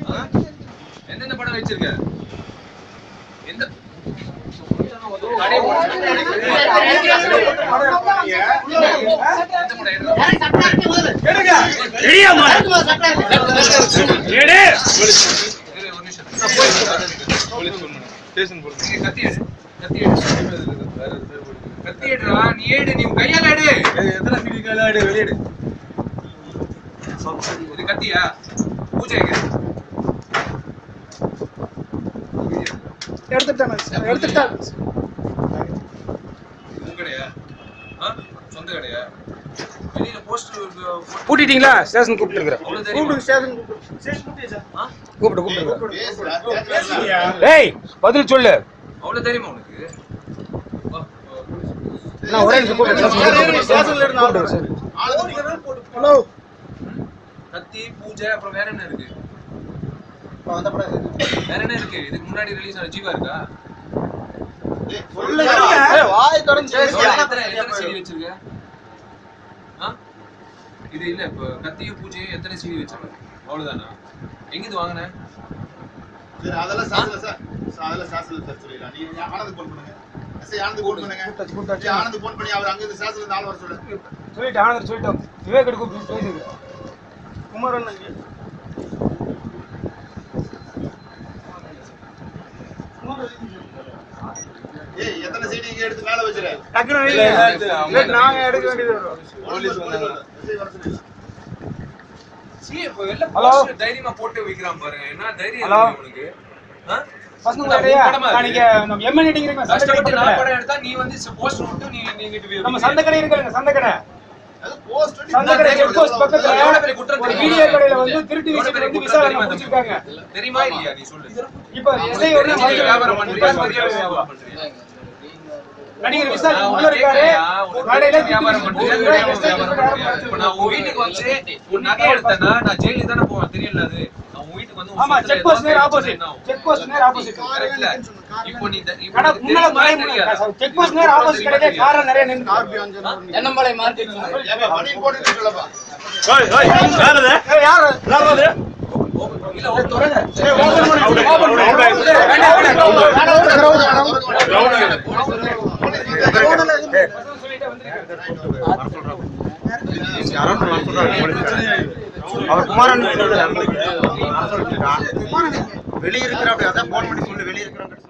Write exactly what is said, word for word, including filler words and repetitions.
எந்தெந்த படம் வச்சிருக்க? எந்த கத்தியா பூஜை எடுத்துட்டானே எடுத்துட்டானே உங்க கடையா சொந்த கடையா வெளியில போஸ்டர் கூட்டிட்டீங்களா ஸ்டேஷன் கூப்பிட்டு இருக்கற கூப்பிடு ஸ்டேஷன் கூப்பிடு ஸ்டேஷன் கூப்பிடுச்சா கூப்பிடு கூப்பிடு டேய் பதில் சொல்லு அவ்வளவு தெரியுமா உனக்கு நான் ஒரே நிமிஷம் கூப்பிடு ஸ்டேஷன்ல இருந்து கூப்பிடு சார் ஹலோ கத்தி பூஜை அப்புறம் வேற என்ன இருக்கு அந்த படம் வேற என்ன இருக்கு இதுக்கு முன்னாடி ரிலீஸ் ஆன ஜீவா இருக்கா சொல்லுங்க ஏய் வாய் திறந்து பேசியா எத்தனை எத்தனை சீடி வச்சிருக்க ஆ இது இல்ல இப்ப கத்தியும் பூஜையும் எத்தனை சீடி வச்சிருக்க அவ்வளவுதானா எங்க இது வாங்குன சரி அதெல்லாம் சாசல சார் அதெல்லாம் சாசல சார் சொல்லிடலாம் நீங்க ஆனந்த் போன் பண்ணுங்க சரி ஆனந்த் போன் பண்ணுங்க ஆனந்த் போன் பண்ணி அவர் அங்க இருந்து சாசல இருந்து ஆள் வர சொல்லுங்க சொல்லிட்டு ஆனந்தர் சொல்லிட்டோம் விவேக் கிட்ட கூப்பிட்டு பேசுங்க குமாரன் அங்க ஏய் எத்தனை சீடி இங்க எடுத்து மேல வச்சிரு டக்குனு இல்ல நாங்க எடுக்க வேண்டியது வரும் போலீஸ் வந்தாங்க சரி வர சொல்லுங்க சீ இப்ப வெல்ல போஸ்டர் தைரியமா போட்டு வைக்கறான் பாருங்க என்ன தைரியம் இருக்கு உனக்கு ஆ பசங்க வரலையா நீங்க நம்ம எம்என் மீட்டிங் இருக்கு கஷ்டப்பட்டு நான் படம் எடுத்தா நீ வந்து போஸ்டர் விட்டு நீ நீங்க நம்ம சந்த கடை இருக்குங்க சந்த கடை அது போஸ்ட் சந்த கடை செக் போஸ்ட் பக்கத்துல ஒரு வீடியோ கடையில வந்து திருட்டு வீச்சுக்கு வந்து விசாரணை முடிச்சிருக்காங்க தெரியுமா இல்லையா நீ சொல்லு இப்போ எஸ்ஐ ஒரு வியாபாரம் பண்றியா வியாபாரம் பண்றியா நடிகர் விஷால் உள்ள இருக்காரு கடையில வியாபாரம் பண்றியா வியாபாரம் பண்றியா இப்ப நான் உன் வீட்டுக்கு வந்து உன் நகை எடுத்தேன்னா நான் ஜெயிலுக்கு தானே போவேன் தெரியல அது நான் உன் வீட்டுக்கு வந்து ஆமா check post near opposite check post near opposite கரெக்ட்ல இப்போ நீ கடை முன்னால மலை செக் போஸ்ட் நேர் ஆப்போசிட் கடையில கார நிறைய நின்னு என்னமலை மார்க்கெட் ஏப்பா பனி போட்டு சொல்லப்பா ஓய் ஓய் யாரது ஏய் யாரு யாரது இல்ல ஓ தரங்க ஏய் ஓபன் பண்ணு ஓபன் பண்ணு வேண்டாம் அவர் குமாரன் வெளிய இருக்கிற அப்படி அதான் போன் பண்ணி சொல்லு வெளிய இருக்கிறாங்க